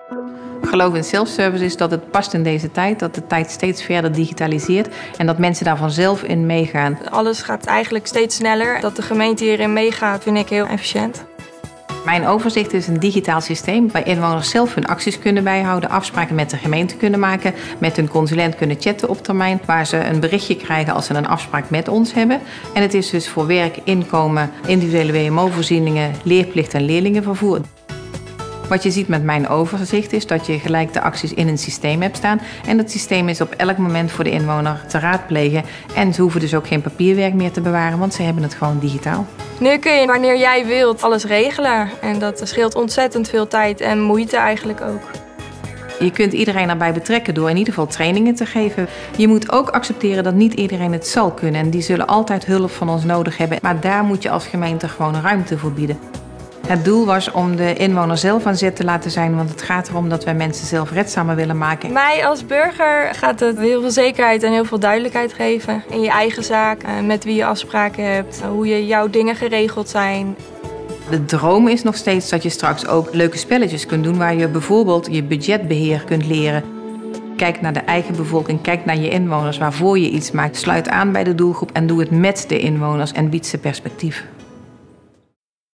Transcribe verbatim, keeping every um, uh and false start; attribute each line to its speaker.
Speaker 1: Geloof in self-service is dat het past in deze tijd, dat de tijd steeds verder digitaliseert en dat mensen daar vanzelf in meegaan.
Speaker 2: Alles gaat eigenlijk steeds sneller. Dat de gemeente hierin meegaat vind ik heel efficiënt.
Speaker 1: Mijn overzicht is een digitaal systeem waar inwoners zelf hun acties kunnen bijhouden, afspraken met de gemeente kunnen maken, met hun consulent kunnen chatten op termijn, waar ze een berichtje krijgen als ze een afspraak met ons hebben. En het is dus voor werk, inkomen, individuele W M O-voorzieningen, leerplicht en leerlingenvervoer. Wat je ziet met mijn overzicht is dat je gelijk de acties in een systeem hebt staan. En dat systeem is op elk moment voor de inwoner te raadplegen. En ze hoeven dus ook geen papierwerk meer te bewaren, want ze hebben het gewoon digitaal.
Speaker 2: Nu kun je wanneer jij wilt alles regelen. En dat scheelt ontzettend veel tijd en moeite eigenlijk ook.
Speaker 1: Je kunt iedereen erbij betrekken door in ieder geval trainingen te geven. Je moet ook accepteren dat niet iedereen het zal kunnen. En die zullen altijd hulp van ons nodig hebben. Maar daar moet je als gemeente gewoon ruimte voor bieden. Het doel was om de inwoner zelf aan zet te laten zijn, want het gaat erom dat wij mensen zelfredzamer willen maken.
Speaker 2: Mij als burger gaat het heel veel zekerheid en heel veel duidelijkheid geven in je eigen zaak, met wie je afspraken hebt, hoe je jouw dingen geregeld zijn.
Speaker 1: De droom is nog steeds dat je straks ook leuke spelletjes kunt doen waar je bijvoorbeeld je budgetbeheer kunt leren. Kijk naar de eigen bevolking, kijk naar je inwoners waarvoor je iets maakt. Sluit aan bij de doelgroep en doe het met de inwoners en bied ze perspectief.